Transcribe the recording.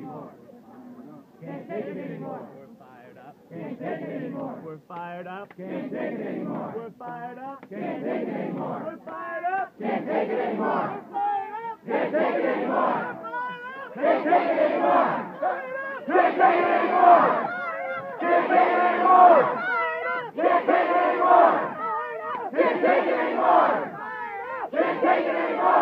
Can't take it anymore. We're fired up. Can't take it anymore. We're fired up. Can't take it anymore. We're fired up. Can't take it anymore. We're fired up. Can't take it anymore. We're fired up. Can't take it anymore. We're fired up. Can't take it anymore. Fired up. Can't take it anymore. Can't take it anymore. Can't take it anymore. Can't take it anymore. Can't take it anymore.